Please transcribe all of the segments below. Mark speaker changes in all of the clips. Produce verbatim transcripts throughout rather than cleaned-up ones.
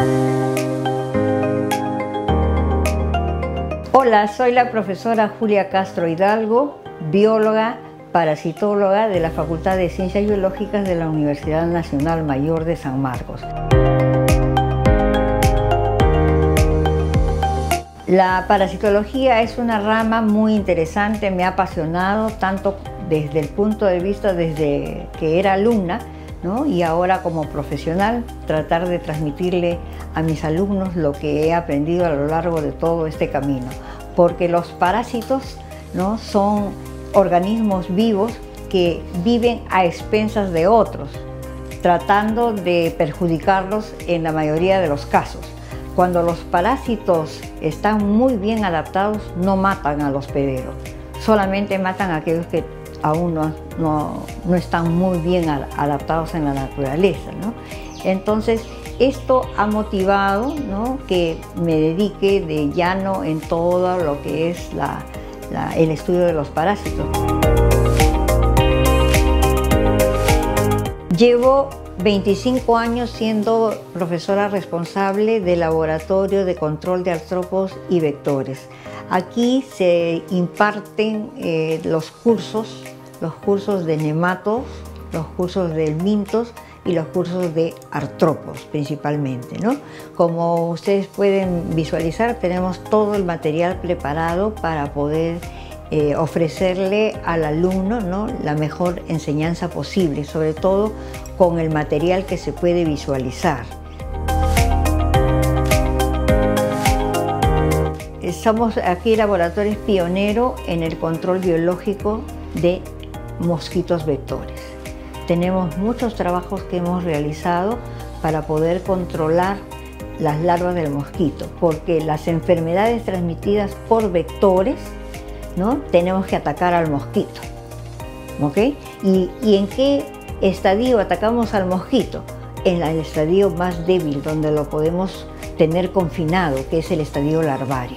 Speaker 1: Hola, soy la profesora Julia Castro Hidalgo, bióloga, parasitóloga de la Facultad de Ciencias Biológicas de la Universidad Nacional Mayor de San Marcos. La parasitología es una rama muy interesante, me ha apasionado tanto desde el punto de vista desde que era alumna, ¿no? Y ahora como profesional, tratar de transmitirle a mis alumnos lo que he aprendido a lo largo de todo este camino. Porque los parásitos, ¿no? Son organismos vivos que viven a expensas de otros, tratando de perjudicarlos en la mayoría de los casos. Cuando los parásitos están muy bien adaptados, no matan al hospedero, solamente matan a aquellos que aún no, no, no están muy bien adaptados en la naturaleza, ¿no? Entonces, esto ha motivado, ¿no?, que me dedique de lleno en todo lo que es la, la, el estudio de los parásitos. Llevo veinticinco años siendo profesora responsable del Laboratorio de Control de Artrópodos y Vectores. Aquí se imparten eh, los cursos, los cursos de nematos, los cursos de helmintos y los cursos de artrópodos principalmente, ¿no? Como ustedes pueden visualizar, tenemos todo el material preparado para poder eh, ofrecerle al alumno, ¿no?, la mejor enseñanza posible, sobre todo con el material que se puede visualizar. Somos aquí laboratorios pioneros en el control biológico de mosquitos vectores. Tenemos muchos trabajos que hemos realizado para poder controlar las larvas del mosquito, porque las enfermedades transmitidas por vectores, ¿no?, tenemos que atacar al mosquito, ¿ok? ¿Y, y en qué estadio atacamos al mosquito? En el estadio más débil, donde lo podemos tener confinado, que es el estadio larvario.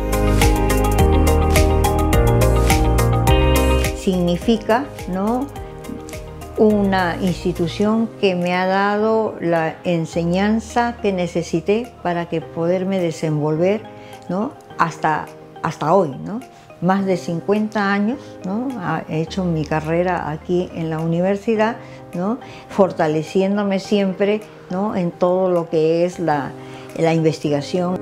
Speaker 1: Significa, ¿no?, una institución que me ha dado la enseñanza que necesité para que poderme desenvolver, ¿no?, hasta, hasta hoy, ¿no? Más de cincuenta años, ¿no?, he hecho mi carrera aquí en la universidad, ¿no?, fortaleciéndome siempre, ¿no?, en todo lo que es la, la investigación.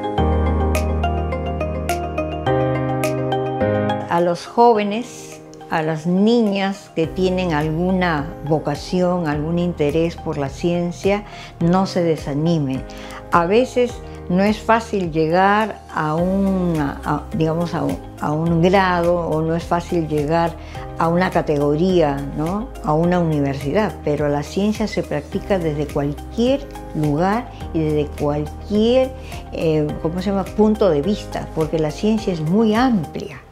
Speaker 1: A los jóvenes, a las niñas que tienen alguna vocación, algún interés por la ciencia, no se desanimen. A veces no es fácil llegar a, una, a, digamos, a, un, a un grado, o no es fácil llegar a una categoría, ¿no?, a una universidad, pero la ciencia se practica desde cualquier lugar y desde cualquier eh, ¿cómo se llama?, punto de vista, porque la ciencia es muy amplia.